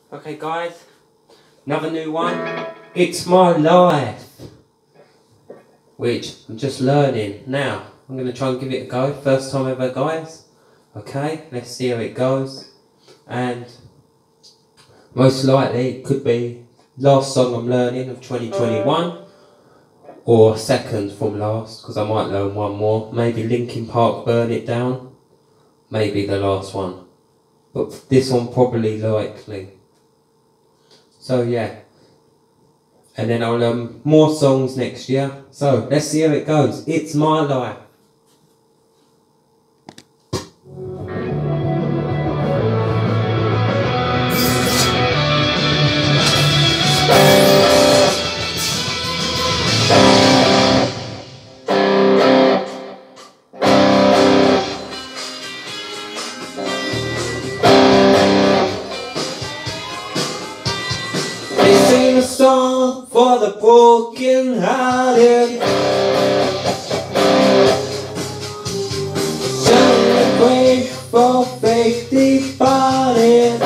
Okay guys, another new one. It's My Life, which I'm just learning now. I'm going to try and give it a go. First time ever, guys. Okay, let's see how it goes. And most likely it could be last song I'm learning of 2021, or second from last, because I might learn one more. Maybe Linkin Park, Burn It Down. Maybe the last one. But this one probably likely. So yeah. And then I'll learn more songs next year. So let's see how it goes. It's My Life. This ain't a song for the broken hearted. Shine the grave for faith departed.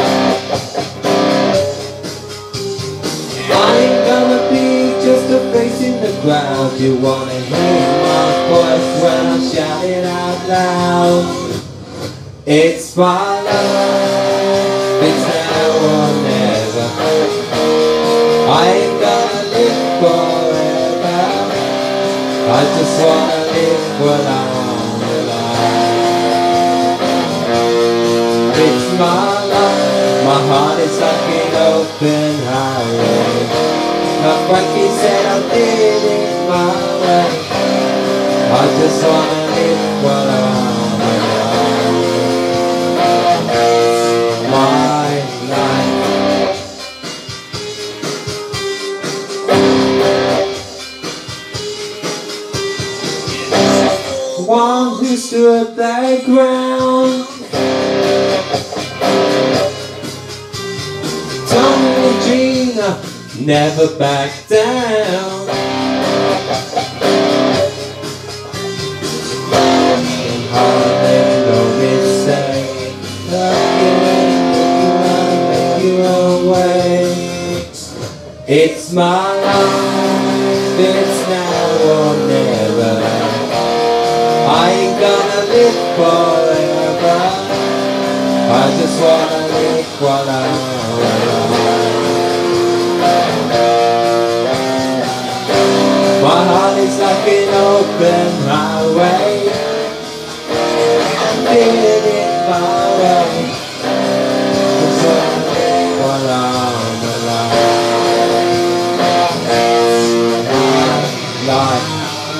I ain't gonna be just a face in the crowd. You wanna hear my voice when I shout it out loud. It's my life, it's now or never. I ain't gonna live forever. I just wanna live while I'm alive. It's my life, my heart is like an open highway. Now Frankie said I did it my way. I just wanna live while I'm alive. My life. One who stood their ground, Tommy and Gina never back down. And hardly no mistake, make you away. It's my life, it's now or never. I ain't gonna live forever. I just wanna live while I'm alive. My heart is like an open highway. I'm living it my way. Just wanna live while I'm alive. My life.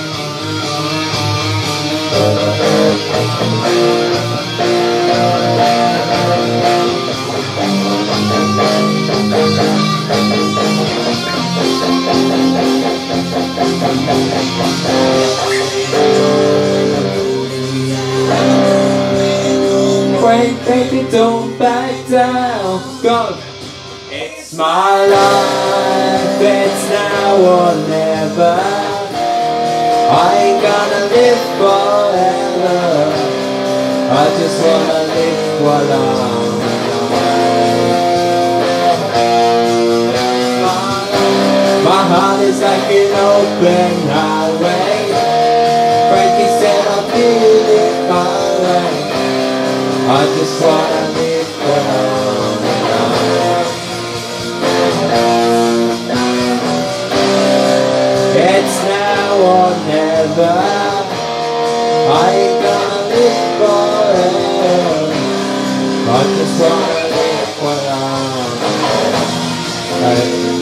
Break, baby, don't back down. Go! It's my life, it's now or never. I ain't gonna live forever. I just wanna live while I'm alive. My heart is like an open highway. Frankie said I'll feel it my way. I just wanna live while I'm alive. It's now or never. I ain't gonna live forever. I just wanna live while I'm alive.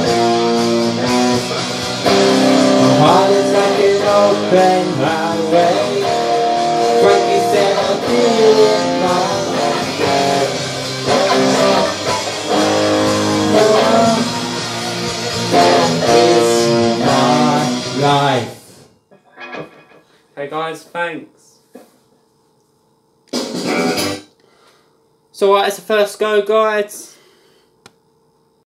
My heart is like an open highway. Frankie said I'll do it my way. It's my life. Hey guys, thanks. So it's the first go, guys.